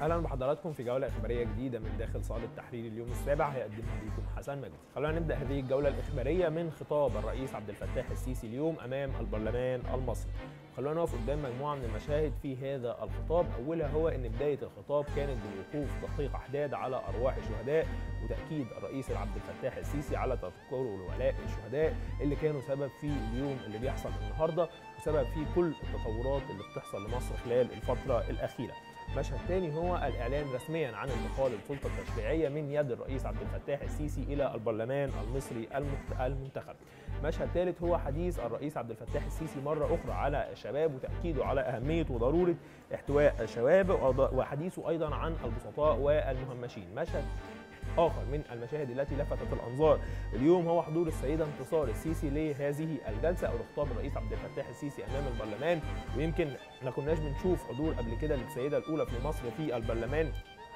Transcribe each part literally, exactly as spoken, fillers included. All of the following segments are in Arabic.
اهلا بحضراتكم في جوله اخباريه جديده من داخل صاله تحرير اليوم السابع، هيقدمها لكم حسن مجدي. خلونا نبدا هذه الجوله الاخباريه من خطاب الرئيس عبد الفتاح السيسي اليوم امام البرلمان المصري. خلونا نقف قدام مجموعه من المشاهد في هذا الخطاب. اولها هو ان بدايه الخطاب كانت بالوقوف دقيقه حداد على ارواح الشهداء، وتاكيد الرئيس عبد الفتاح السيسي على تذكر ولاء الشهداء اللي كانوا سبب في اليوم اللي بيحصل النهارده، وسبب في كل التطورات اللي بتحصل لمصر خلال الفتره الاخيره. مشهد تاني هو الإعلان رسميا عن انتقال السلطة التشريعية من يد الرئيس عبد الفتاح السيسي إلى البرلمان المصري المنتخب. مشهد ثالث هو حديث الرئيس عبد الفتاح السيسي مرة أخرى على الشباب وتأكيده على أهمية وضرورة احتواء الشباب، وحديثه أيضا عن البسطاء والمهمشين. مشهد آخر من المشاهد التي لفتت الأنظار اليوم هو حضور السيدة انتصار السيسي لهذه الجلسة أو لخطاب الرئيس عبد الفتاح السيسي أمام البرلمان، ويمكن ما كناش بنشوف حضور قبل كده للسيدة الأولى في مصر في البرلمان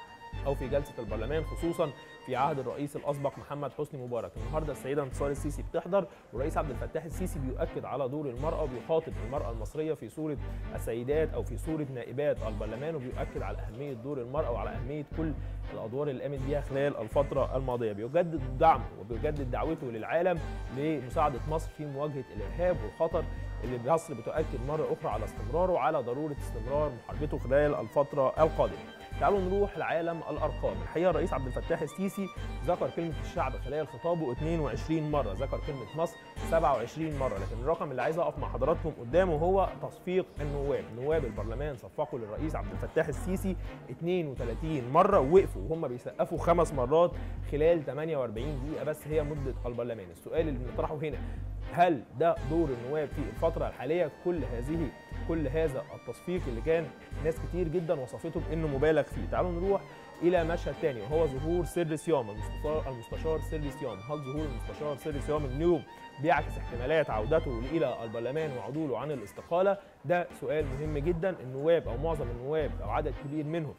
أو في جلسة البرلمان، خصوصا في عهد الرئيس الأسبق محمد حسني مبارك. النهارده السيدة انتصار السيسي بتحضر، والرئيس عبد الفتاح السيسي بيؤكد على دور المرأة وبيخاطب المرأة المصرية في صورة السيدات أو في صورة نائبات البرلمان، وبيؤكد على أهمية دور المرأة وعلى أهمية كل الأدوار اللي قامت بيها خلال الفترة الماضية. بيجدد دعمه وبيجدد دعوته للعالم لمساعدة مصر في مواجهة الإرهاب والخطر اللي مصر بتؤكد مرة أخرى على استمراره وعلى ضرورة استمرار محاربته خلال الفترة القادمة. تعالوا نروح لعالم الارقام. الحقيقه الرئيس عبد الفتاح السيسي ذكر كلمه الشعب خلال خطابه اثنين وعشرين مره، ذكر كلمه مصر سبعة وعشرين مره، لكن الرقم اللي عايز اقف مع حضراتكم قدامه هو تصفيق النواب. نواب البرلمان صفقوا للرئيس عبد الفتاح السيسي اثنين وثلاثين مره، ووقفوا وهم بيسقفوا خمس مرات خلال ثمانية وأربعين دقيقه بس هي مده البرلمان. السؤال اللي بنطرحه هنا، هل ده دور النواب في الفتره الحاليه؟ كل هذه كل هذا التصفيق اللي كان ناس كتير جدا وصفته بانه مبالغ فيه. تعالوا نروح الى مشهد تاني وهو ظهور سر صيام المستشار المستشار سر صيام. هل ظهور المستشار سر صيام اليوم بيعكس احتمالات عودته الى البرلمان وعدوله عن الاستقاله؟ ده سؤال مهم جدا. النواب او معظم النواب او عدد كبير منهم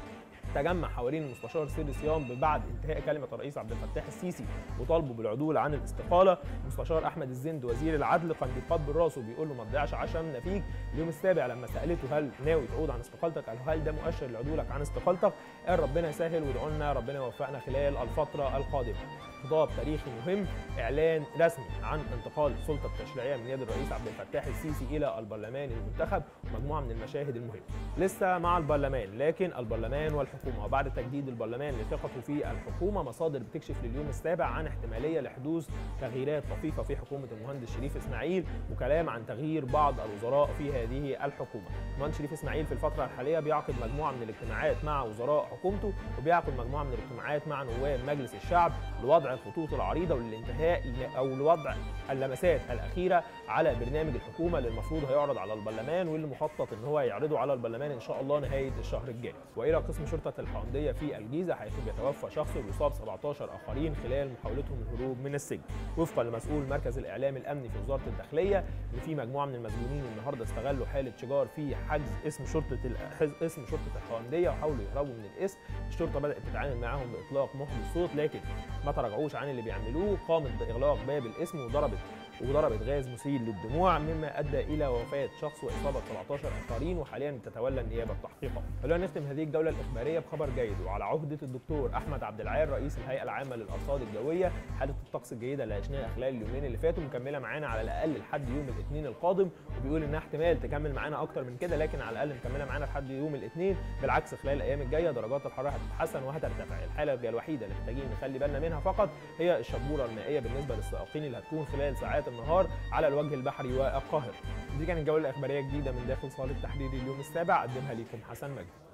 تجمع حوالين المستشار سر صيام بعد انتهاء كلمه الرئيس عبد الفتاح السيسي وطالبه بالعدول عن الاستقاله. المستشار احمد الزند وزير العدل كان بيقبل راسه وبيقول له ما تضيعش عشمنا فيك. اليوم السابع لما سالته هل ناوي تعود عن استقالتك، قال هل ده مؤشر لعدولك عن استقالتك؟ قال ربنا يسهل وادعوا لنا ربنا يوفقنا خلال الفتره القادمه. خطاب تاريخي مهم، اعلان رسمي عن انتقال السلطه التشريعيه من يد الرئيس عبد الفتاح السيسي الى البرلمان المنتخب، ومجموعه من المشاهد المهمه. لسه مع البرلمان، لكن البرلمان والحكومه، وبعد تجديد البرلمان لثقته في الحكومه، مصادر بتكشف لليوم السابع عن احتماليه لحدوث تغييرات طفيفه في حكومه المهندس شريف اسماعيل، وكلام عن تغيير بعض الوزراء في هذه الحكومه. المهندس شريف اسماعيل في الفتره الحاليه بيعقد مجموعه من الاجتماعات مع وزراء حكومته، وبيعقد مجموعه من الاجتماعات مع نواب مجلس الشعب لوضع الخطوط العريضه وللانتهاء او لوضع اللمسات الاخيره على برنامج الحكومه اللي المفروض هيعرض على البرلمان، واللي مخطط ان هو يعرضه على البرلمان ان شاء الله نهايه الشهر الجاي. والى قسم شرطه الحونديه في الجيزه، حيث بيتوفى شخص ويصاب سبعة عشر اخرين خلال محاولتهم الهروب من السجن. وفقا لمسؤول مركز الاعلام الامني في وزاره الداخليه، ان في مجموعه من المسجونين النهارده استغلوا حاله شجار في حجز اسم شرطه اسم شرطه الحونديه وحاولوا يهربوا من الاسم. الشرطه بدات تتعامل معاهم باطلاق محمي الصوت، لكن ما تراجعوش عن اللي بيعملوه. قامت باغلاق باب الاسم وضربت وضربت غاز مسيل للدموع، مما ادى الى وفاه شخص واصابه سبعة عشر اخرين، وحاليا بتتولى النيابه التحقيقات. خلونا نختم هذه الجوله الاخباريه بخبر جيد، وعلى عهده الدكتور احمد عبد العال رئيس الهيئه العامه للارصاد الجويه. حاله الطقس الجيده اللي عشناها خلال اليومين اللي فاتوا مكمله معانا على الاقل لحد يوم الاثنين القادم، وبيقول انها احتمال تكمل معانا اكتر من كده، لكن على الاقل مكمله معانا لحد يوم الاثنين. بالعكس خلال الايام الجايه درجات الحراره هتتحسن وهترتفع. الحاله الوحيده اللي محتاجين نخلي بالنا منها فقط هي الشبوره المائيه بالنسبه للسائقين اللي هتكون خلال ساعات النهار على الوجه البحري والقاهره. دي كانت الجوله الاخباريه الجديده من داخل صاله تحرير اليوم السابع، قدمها لكم حسن مجدي.